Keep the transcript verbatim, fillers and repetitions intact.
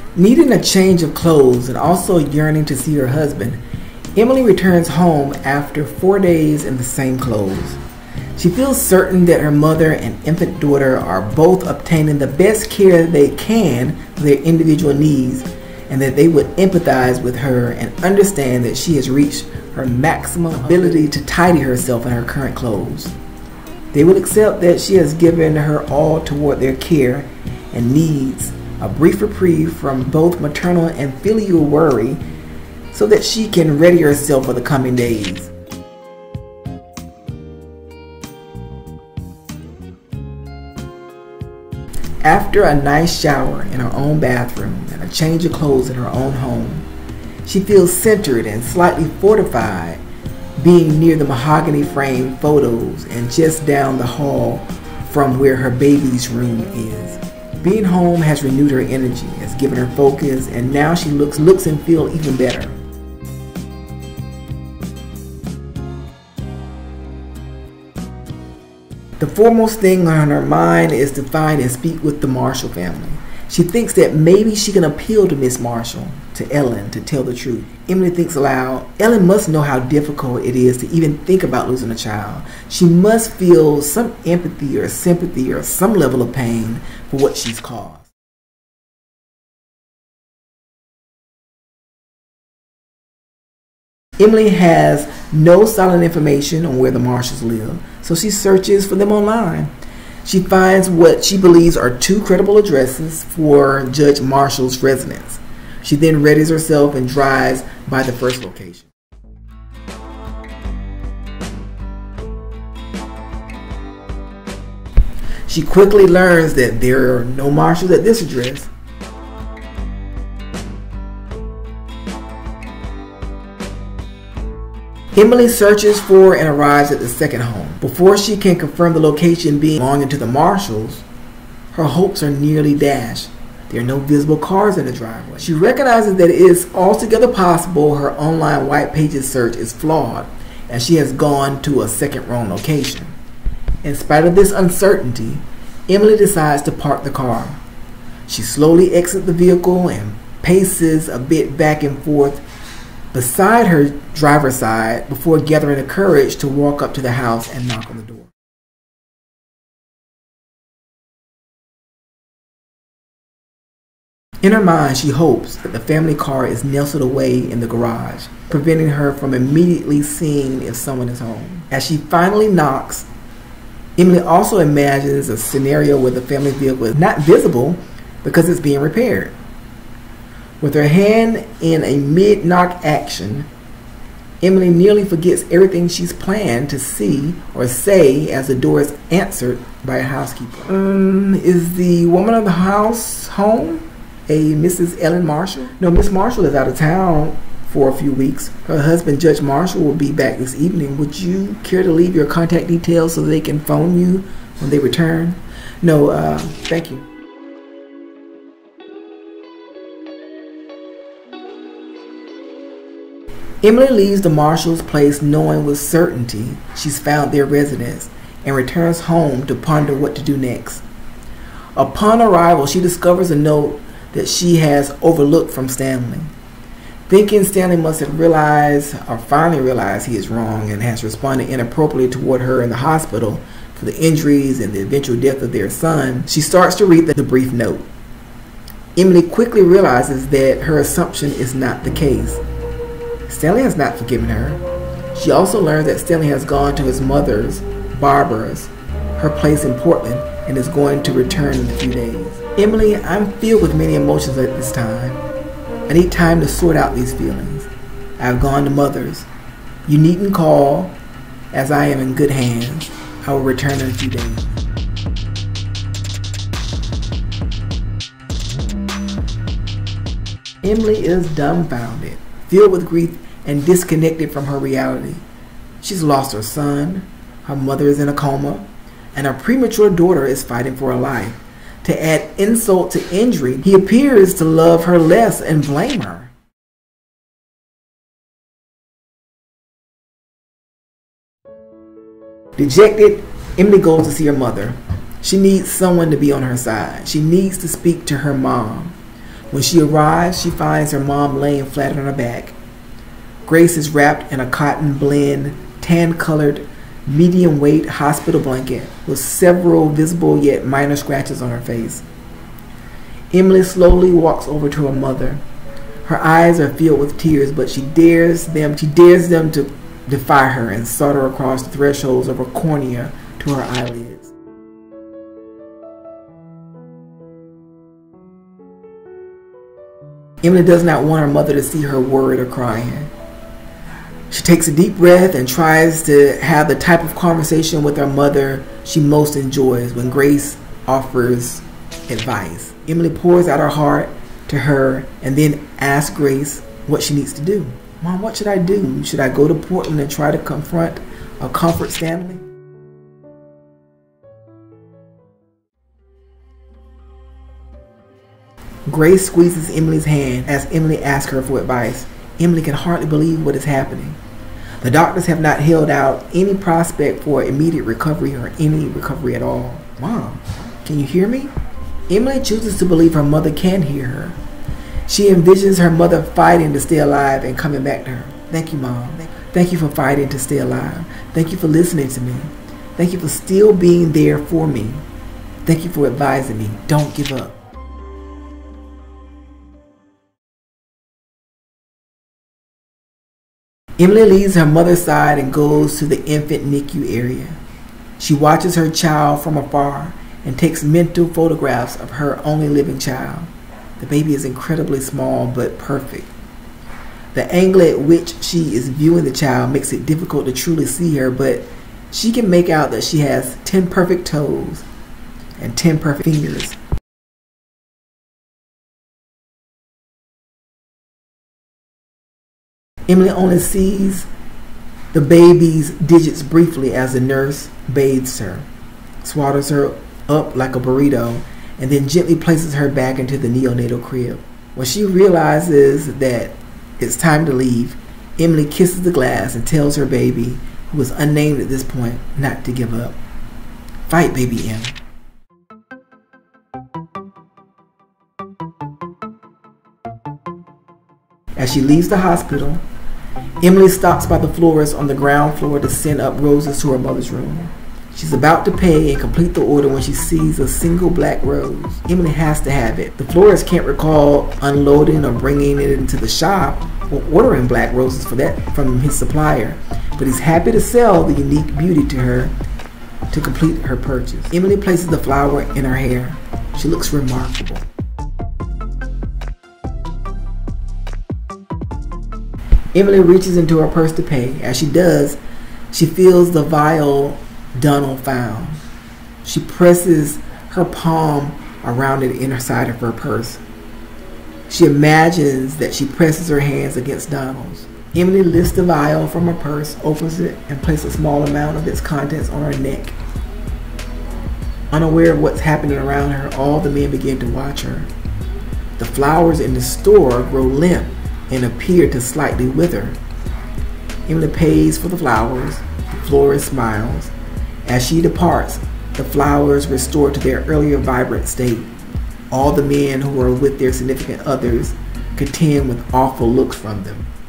Needing a change of clothes and also yearning to see her husband, Emily returns home after four days in the same clothes. She feels certain that her mother and infant daughter are both obtaining the best care they can for their individual needs, and that they would empathize with her and understand that she has reached her maximum ability to tidy herself in her current clothes. They will accept that she has given her all toward their care and needs a brief reprieve from both maternal and filial worry so that she can ready herself for the coming days. After a nice shower in her own bathroom and a change of clothes in her own home, she feels centered and slightly fortified being near the mahogany framed photos and just down the hall from where her baby's room is. Being home has renewed her energy, has given her focus, and now she looks, looks and feels even better. The foremost thing on her mind is to find and speak with the Marshall family. She thinks that maybe she can appeal to Miss Marshall, to Ellen, to tell the truth. Emily thinks aloud, Ellen must know how difficult it is to even think about losing a child. She must feel some empathy or sympathy or some level of pain for what she's caused. Emily has no solid information on where the Marshalls live, so she searches for them online. She finds what she believes are two credible addresses for Judge Marshall's residence. She then readies herself and drives by the first location. She quickly learns that there are no Marshalls at this address. Emily searches for and arrives at the second home. Before she can confirm the location being belonging to the Marshalls, her hopes are nearly dashed. There are no visible cars in the driveway. She recognizes that it is altogether possible her online white pages search is flawed, and she has gone to a second wrong location. In spite of this uncertainty, Emily decides to park the car. She slowly exits the vehicle and paces a bit back and forth beside her driver's side before gathering the courage to walk up to the house and knock on the door. In her mind, she hopes that the family car is nestled away in the garage, preventing her from immediately seeing if someone is home. As she finally knocks, Emily also imagines a scenario where the family vehicle is not visible because it's being repaired. With her hand in a mid-knock action, Emily nearly forgets everything she's planned to see or say as the door is answered by a housekeeper. Um, is the woman of the house home? A Missus Ellen Marshall? No, Miss Marshall is out of town for a few weeks. Her husband, Judge Marshall, will be back this evening. Would you care to leave your contact details so they can phone you when they return? No, uh, thank you. Emily leaves the Marshall's place knowing with certainty she's found their residence and returns home to ponder what to do next. Upon arrival, she discovers a note that she has overlooked from Stanley. Thinking Stanley must have realized or finally realized he is wrong and has responded inappropriately toward her in the hospital for the injuries and the eventual death of their son, she starts to read the brief note. Emily quickly realizes that her assumption is not the case. Stanley has not forgiven her. She also learns that Stanley has gone to his mother's, Barbara's, her place in Portland, and is going to return in a few days. Emily, I'm filled with many emotions at this time. I need time to sort out these feelings. I have gone to Mother's. You needn't call, as I am in good hands. I will return in a few days. Emily is dumbfounded, filled with grief and disconnected from her reality. She's lost her son, her mother is in a coma, and her premature daughter is fighting for her life. To add insult to injury, he appears to love her less and blame her. Dejected, Emily goes to see her mother. She needs someone to be on her side. She needs to speak to her mom. When she arrives, she finds her mom laying flat on her back. Grace is wrapped in a cotton blend, tan-colored, medium-weight hospital blanket with several visible yet minor scratches on her face. Emily slowly walks over to her mother. Her eyes are filled with tears, but she dares them, she dares them to defy her and solder across the thresholds of her cornea to her eyelids. Emily does not want her mother to see her worried or crying. She takes a deep breath and tries to have the type of conversation with her mother she most enjoys when Grace offers advice. Emily pours out her heart to her and then asks Grace what she needs to do. Mom, what should I do? Should I go to Portland and try to confront or comfort Stanley? Grace squeezes Emily's hand as Emily asks her for advice. Emily can hardly believe what is happening. The doctors have not held out any prospect for immediate recovery or any recovery at all. Mom, can you hear me? Emily chooses to believe her mother can hear her. She envisions her mother fighting to stay alive and coming back to her. Thank you, Mom. Thank you for fighting to stay alive. Thank you for listening to me. Thank you for still being there for me. Thank you for advising me. Don't give up. Emily leaves her mother's side and goes to the infant N I C U area. She watches her child from afar and takes mental photographs of her only living child. The baby is incredibly small but perfect. The angle at which she is viewing the child makes it difficult to truly see her, but she can make out that she has ten perfect toes and ten perfect fingers. Emily only sees the baby's digits briefly as the nurse bathes her, swaddles her up like a burrito, and then gently places her back into the neonatal crib. When she realizes that it's time to leave, Emily kisses the glass and tells her baby, who is unnamed at this point, not to give up. Fight, baby M. As she leaves the hospital, Emily stops by the florist on the ground floor to send up roses to her mother's room. She's about to pay and complete the order when she sees a single black rose. Emily has to have it. The florist can't recall unloading or bringing it into the shop or ordering black roses for that from his supplier, but he's happy to sell the unique beauty to her to complete her purchase. Emily places the flower in her hair. She looks remarkable. Emily reaches into her purse to pay. As she does, she feels the vial Donald found. She presses her palm around the inner side of her purse. She imagines that she presses her hands against Donald's. Emily lifts the vial from her purse, opens it, and places a small amount of its contents on her neck. Unaware of what's happening around her, all the men begin to watch her. The flowers in the store grow limp and appear to slightly wither. Emily pays for the flowers. The florist smiles. As she departs, the flowers restore to their earlier vibrant state. All the men who are with their significant others contend with awful looks from them.